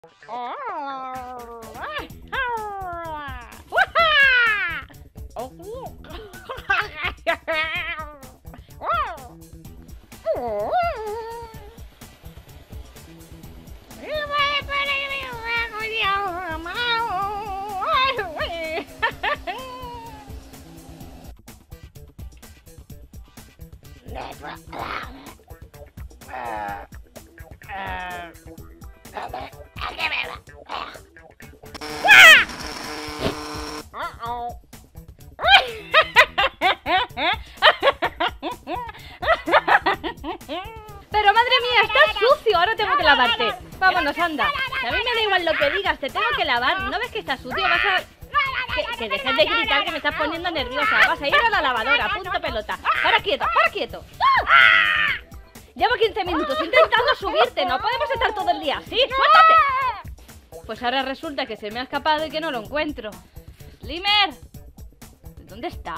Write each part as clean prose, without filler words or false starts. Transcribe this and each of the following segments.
Pero madre mía, estás sucio, ahora tengo que lavarte. Vámonos, anda. Si a mí me da igual lo que digas, te tengo que lavar. ¿No ves que estás sucio? Vas a... Que dejes de gritar, que me estás poniendo nerviosa. Vas a ir a la lavadora, punto pelota. Para quieto, para quieto. Llevo 15 minutos intentando subirte. No podemos estar todo el día así. ¡Suéltate! Pues ahora resulta que se me ha escapado y que no lo encuentro. Slimer, ¿dónde está?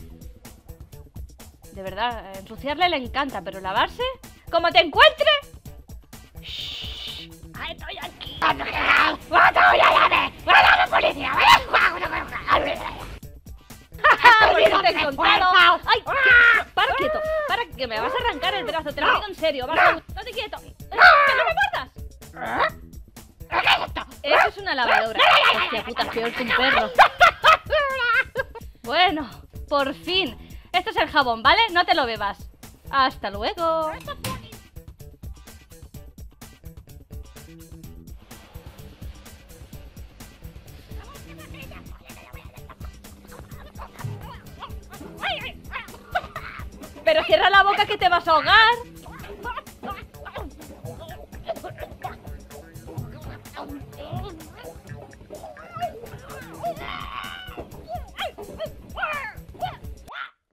De verdad, ensuciarle le encanta, pero lavarse... ¡Como te encuentre! ¡Shh! ¡Estoy aquí! ¡Policía! ¡Pues te he encontrado! ¡Ay! ¡Para quieto! ¡Para que me vas a arrancar el brazo! ¡Te lo digo en serio! ¡Estate quieto! ¡Que no me muerdas! Eso es una lavadora. Hostia puta, es peor que un perro. Bueno, por fin. Esto es el jabón, ¿vale? No te lo bebas. Hasta luego. Pero cierra la boca que te vas a ahogar.